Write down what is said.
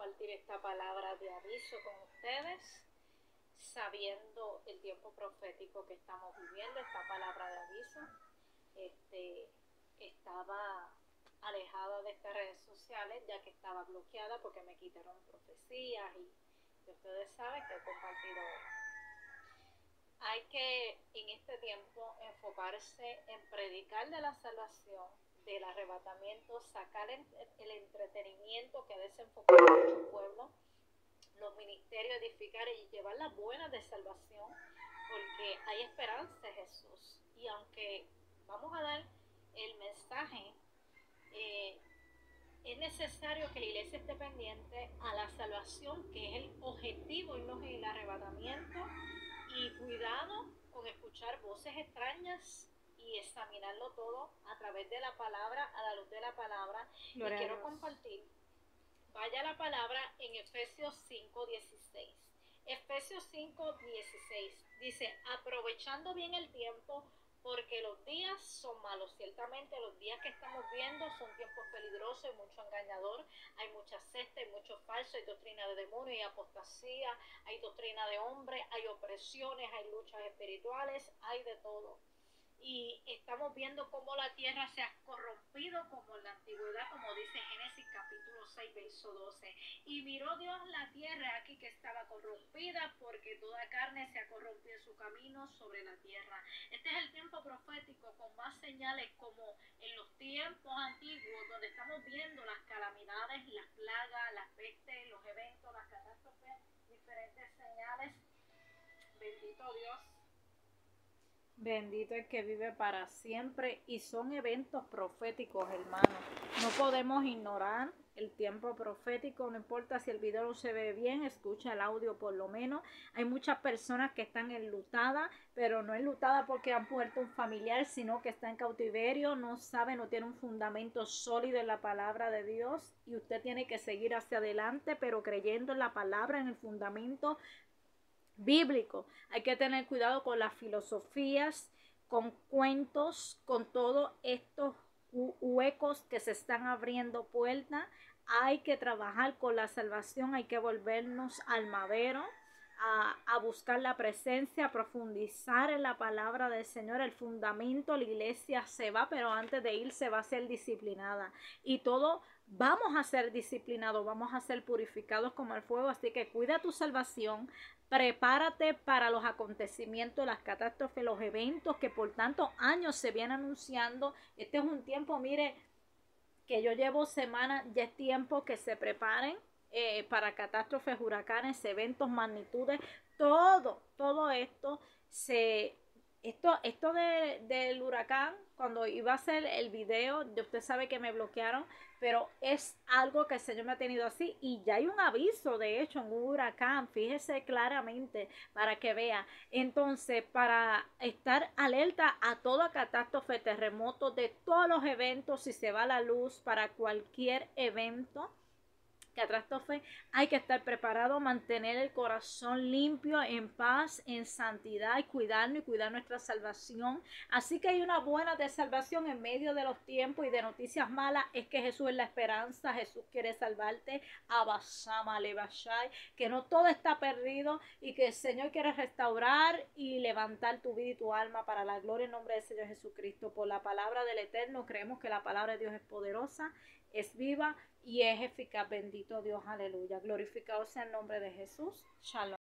compartir esta palabra de aviso con ustedes, sabiendo el tiempo profético que estamos viviendo. Esta palabra de aviso estaba alejada de estas redes sociales, ya que estaba bloqueada porque me quitaron profecías y ustedes saben que he compartido. Hay que en este tiempo enfocarse en predicar de la salvación, del arrebatamiento, sacar el entretenimiento que ha desenfocado a muchos pueblos, los ministerios, edificar y llevar las buenas de salvación, porque hay esperanza en Jesús. Y aunque vamos a dar el mensaje, es necesario que la iglesia esté pendiente a la salvación, que es el objetivo y el arrebatamiento, y cuidado con escuchar voces extrañas y examinarlo todo a través de la palabra, a la luz de la palabra. Gloria y quiero compartir, vaya la palabra en Efesios 5:16. Efesios 5:16 dice: aprovechando bien el tiempo, porque los días son malos. Ciertamente los días que estamos viendo son tiempos peligrosos, hay mucho engañador, hay mucha secta, hay mucho falso, hay doctrina de demonios, hay apostasía, hay doctrina de hombres, hay opresiones, hay luchas espirituales, hay de todo. Y estamos viendo cómo la tierra se ha corrompido como en la antigüedad, como dice Génesis capítulo 6, verso 12. Y miró Dios la tierra aquí que estaba corrompida, porque toda carne se ha corrompido en su camino sobre la tierra. Este es el tiempo profético con más señales como en los tiempos antiguos, donde estamos viendo las calamidades, las plagas, las pestes, los eventos, las catástrofes, diferentes señales. Bendito Dios. Bendito el que vive para siempre, y son eventos proféticos, hermanos. No podemos ignorar el tiempo profético, no importa si el video no se ve bien, escucha el audio por lo menos. Hay muchas personas que están enlutadas, pero no enlutadas porque han muerto un familiar, sino que está en cautiverio, no sabe, no tiene un fundamento sólido en la palabra de Dios, y usted tiene que seguir hacia adelante, pero creyendo en la palabra, en el fundamento bíblico. Hay que tener cuidado con las filosofías, con cuentos, con todos estos huecos que se están abriendo puertas. Hay que trabajar con la salvación, hay que volvernos al madero, a buscar la presencia, a profundizar en la palabra del Señor, el fundamento. La iglesia se va, pero antes de ir se va a ser disciplinada, y todo vamos a ser disciplinados, vamos a ser purificados como el fuego. Así que cuida tu salvación, prepárate para los acontecimientos, las catástrofes, los eventos que por tantos años se vienen anunciando. Este es un tiempo, mire, que yo llevo semanas, ya es tiempo que se preparen para catástrofes, huracanes, eventos, magnitudes, todo esto del huracán, cuando iba a hacer el video, usted sabe que me bloquearon, pero es algo que el Señor me ha tenido así, y ya hay un aviso, de hecho, en un huracán, fíjese claramente para que vea. Entonces, para estar alerta a toda catástrofe, terremoto, de todos los eventos, si se va la luz, para cualquier evento, catástrofe, hay que estar preparado, mantener el corazón limpio, en paz, en santidad, y cuidarnos y cuidar nuestra salvación. Así que hay una buena de salvación en medio de los tiempos y de noticias malas. Es que Jesús es la esperanza, Jesús quiere salvarte, Abasama Levashai, que no todo está perdido, y que el Señor quiere restaurar y levantar tu vida y tu alma para la gloria en nombre del Señor Jesucristo. Por la palabra del Eterno creemos que la palabra de Dios es poderosa, es viva y es eficaz. Bendito Dios, aleluya. Glorificado sea el nombre de Jesús. Shalom.